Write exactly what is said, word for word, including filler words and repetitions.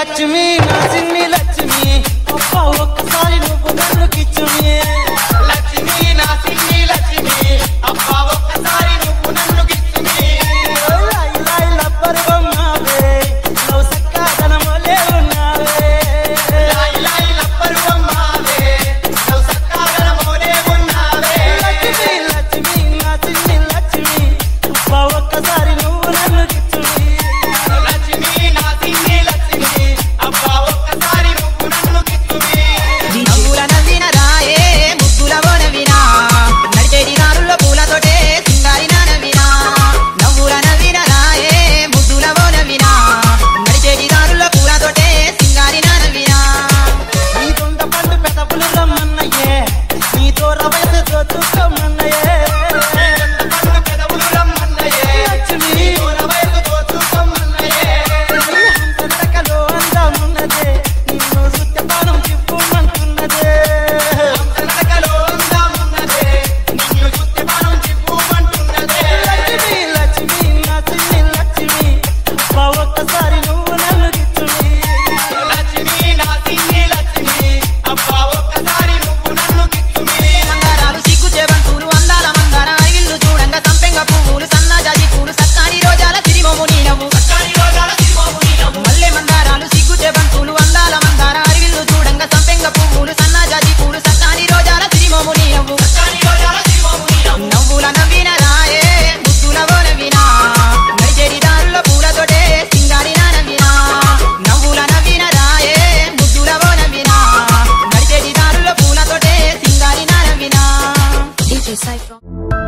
లక్ష్మి నా చిన్ని లక్ష్మి అబ్బా ఒక్కసారి నువ్వు నన్ను కిచ్చుమి లక్ష్మి నా చిన్ని లక్ష్మి అబ్బా ఒక్కసారి నువ్వు నన్ను కిచ్చుమి లాయి లాయి లబ్బర్ బొమ్మవే నువ్వు సక్కదనమోలే ఉన్నావే లాయి లాయి లబ్బర్ బొమ్మవే నువ్వు సక్కదనమోలే ఉన్నావే లక్ష్మి లక్ష్మి నా చిన్ని లక్ష్మి అబ్బా ఒక్కసారి నువ్వు నన్ను కిచ్చుమి లక్ష్మి నా చిన్ని లక్ష్మి అబ్బా ఒక్కసారి నువ్వు నన్ను కిచ్చుమి నవ్వుల నవ్విన రాయే ముద్దుల వనవినా నడిచేటి దారుల్లో పూలతోటే సింగారి నవ్వినా నవ్వుల నవ్విన రాయే ముద్దుల వనవినా నడిచేటి దారుల్లో పూలతోటే సింగారి నవ్వినా నీ దొండ పండు పెదవులు రమ్మన్నయ్యే నీతో రవయసు దోచుకోమన్నయ్యే పండు పెదవులు రమ్మన్నయ్యే లక్ష్మి నీతో రవయసు దోచుకోమన్నయ్యే హంసనడకలో అందమున్నదే నిన్ను సుత్యపానం చిప్పుమంటున్నదే హంసనడకలో అందమున్నదే నిన్ను సుత్యపానం చిప్పుమంటున్నదే లక్ష్మి లక్ష్మి నా చిన్ని లక్ష్మి అబ్బా ఒక్కసారి నువ్వు నన్ను గిచ్చుమి లక్ష్మి నా చిన్ని లక్ష్మి అబ్బా ఒక్కసారి నువ్వు నన్ను గిచ్చుమి మందారాలు సిగ్గు చేబంతులు అందాల మందార అరిగిళ్ళు చూడంగా సంపెంగ పువ్వులు సన్నజాజి పూలు సక్కాని రోజాల తిరిమోము నీనవు సక్కాని రోజాల తిరుమోము నీనవు మల్లె మందారాలు సిగ్గు చేబంతులు అందాల మందార అరిగిళ్ళు చూడంగా సంపెంగ పువ్వులు సన్నజాజి పూలు సక్కాని రోజాల తిరిమోము నీనవు సక్కాని రోజాల తిరుమోము నీనవు నవ్వుల నవ్విన రాయే ముద్దుల వనవినా నడిచేటి దారుల్లో పూలతోటే సింగారి నవ్వినా నవ్వుల నవ్విన రాయే ముద్దుల వనవినా నడిచేటి దారుల్లో పూలతోటే సింగారి నవ్వినా D J Cypher